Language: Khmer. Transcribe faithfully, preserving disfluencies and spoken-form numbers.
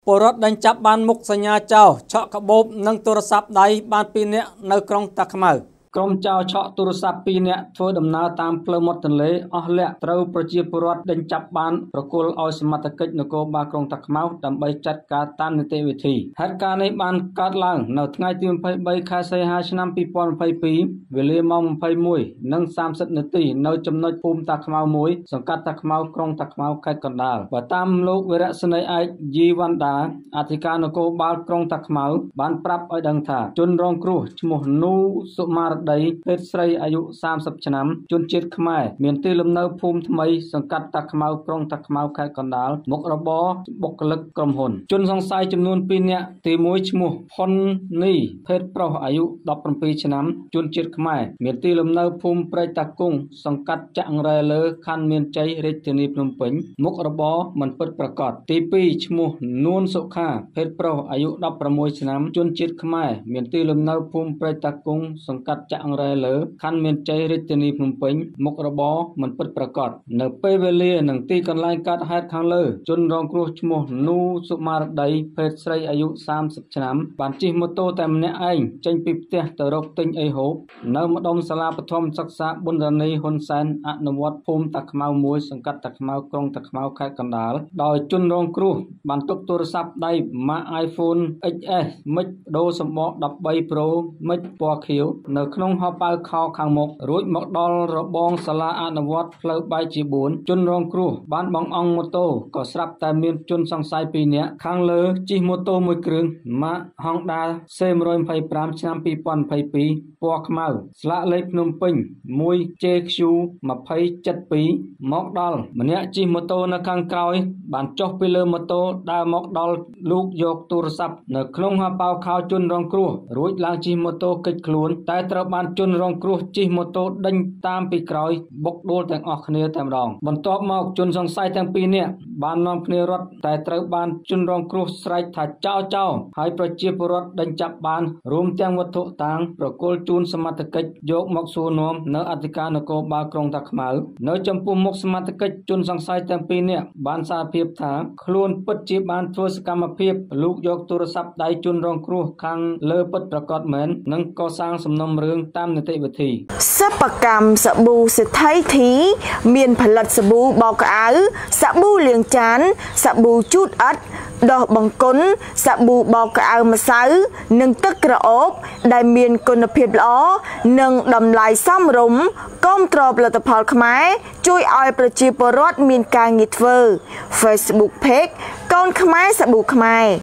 ពលរដ្ឋដេញចាប់បានមុខសញ្ញាចោលឆក់កាបូបនិងទូរស័ព្ទដៃបានពីរនាក់នៅក្រុងតាខ្មៅក្រុមចោលឆក់ទូរស័ព្ទពីរនាក់ធ្វើដំណើរតាមផ្លូវមាត់ទន្លេអស់លាក់ត្រូវប្រជាពលរដ្ឋដេញចាប់បានប្រគល់ឲ្យសមត្ថកិច្ចនគរបាលក្រុងតាខ្មៅដើម្បីចាត់ការតាមនីតិវិធីហេតុការណ៍នេះបានកើតឡើងនៅថ្ងៃទីម្ភៃបីខែសីហាឆ្នាំពីរពាន់ម្ភៃពីរវេលាម៉ោងម្ភៃមួយនិងសាមសិបនាទីនៅចំណុចភូមិតាខ្មៅមួយសង្កាត់តាខ្មៅក្រុងតាខ្មៅខេត្តកណ្ដាលបើតាមលោកវីរៈសេនីយ៍ឯកយីវ៉ាន់ដាអធិការនគរបាលក្រុងតាខ្មៅបានប្រាប់ឲ្យដឹងថាជនរងគ្រោះឈ្មោះនូសុមារដីភេទស្រីអាយុសាមសិបឆ្នាំជនជាតិខ្មែរមានទីលំនៅភូមិថ្មីសង្កាត់តាខ្មៅក្រុងតាខ្មៅខេត្តកណ្ដាលមុខរបរបុគ្គលិកក្រុមហ៊ុនជនសង្ស័យចំនួនពីរនាក់ទីមួយឈ្មោះផុននីភេទប្រុសអាយុដប់ប្រាំពីរឆ្នាំជនជាតិខ្មែរមានទីលំនៅភូមិព្រែកតាគង់សង្កាត់ចាក់រ៉ែលើខណ្ឌមានជ័យរាជធានីភ្នំពេញមុខរបរមិនពិតប្រាកដទីពីរឈ្មោះនួនសុខាភេទប្រុសអាយុដប់ប្រាំមួយឆ្នាំជនជាតិខ្មែរមានទីលំនៅភូមិព្រែកតាគង់សង្កាត់ចាក់រ៉ែលើខណ្ឌមានជ័យរាជធានីភ្នំពេញមុខរបរមិនពិតប្រាកដនៅពេលវេលានិងទីកន្លែងកើតហេតុខាងលើជនរងគ្រោះឈ្មោះនូសុមារដីភេទស្រីអាយុសាមសិបឆ្នាំបានជិះម៉ូតូតែម្នាក់ឯងចេញពីផ្ទះទៅរកទិញអីហូបនៅម្ដុំសាលាបឋមសិក្សាប៊ុនរនីហ៊ុនសែនអនុវត្តភូមិតាខ្មៅមួយសង្កាត់តាខ្មៅក្រុងតាខ្មៅខេត្តកណ្ដាលដោយជនរងគ្រោះបានទុកទូរស័ព្ទដៃ Mac iPhone អិច អេស មិចដូរសម្បកដប់បី Pro មិចពណ៌ខៀវនៅក្នុងហោប៉ៅខោខាងមុខរួចមកដល់របងសាលាអនុវត្តផ្លូវបែកជាបួនជនរងគ្រោះបានបង្អង់ម៉ូតូក៏ស្រាប់តែមានជនសង្ស័យពីរនាក់ខាងលើជិះម៉ូតូមួយគ្រឿង Mac Honda សេ មួយម្ភៃប្រាំឆ្នាំពីរពាន់ម្ភៃពីរពណ៌ខ្មៅស្លាកលេខភ្នំពេញ មួយ ជេ ខ្យូ ២០ เจ็ดពីរមកដល់ម្នាក់ជិះម៉ូតូនៅខាងក្រោយបានចុះពីលើម៉ូតូដើរមកដល់លូកយកទូរស័ព្ទនៅក្នុងហោប៉ៅខោជនរងគ្រោះរួចឡើងជិះម៉ូតូគេចខ្លួនតែត្រូវបានជនរងគ្រោះជិះម៉ូតូដេញតាមពីក្រោយបុកដួលទាំងអស់គ្នាតែម្ដងបន្ទាប់មកជនសង្ស័យទាំងពីរនាក់បាននាំគ្នារត់តែត្រូវបានជនរងគ្រោះស្រែកថាចោលចោលហើយប្រជាពលរដ្ឋដេញចាប់បានរួមទាំងវត្ថុតាងប្រគល់ជូនសមត្ថកិច្ចយកមកសួរនាំនៅអធិការនគរបាលក្រុងតាខ្មៅនៅចំពោះមុខសមត្ថកិច្ចជនសង្ស័យទាំងពីរនាក់បានសារភាពថាខ្លួនពិតជាបានធ្វើសកម្មភាពលូកយកទូរស័ព្ទដៃជនរងគ្រោះខាងលើពិតប្រាកដមែននិងកសាងសំណុំរឿងតាមនីតិវិធីសិប្បកម្មសាប៊ូសេដ្ឋីធីមានផលិតសាប៊ូបោកក្អៅសាប៊ូលាងចានសាប៊ូជូតអិតដោះបង្គន់សាប៊ូបោកក្អៅម្សៅនិងទឹកក្រអូបដែលមានគុណភាពល្អនិងតម្លៃសមរម្យគាំទ្រផលិតផលខ្មែរជួយឲ្យប្រជាពលរដ្ឋមានការងារធ្វើ Facebook Page កូនខ្មែរសាប៊ូខ្មែរ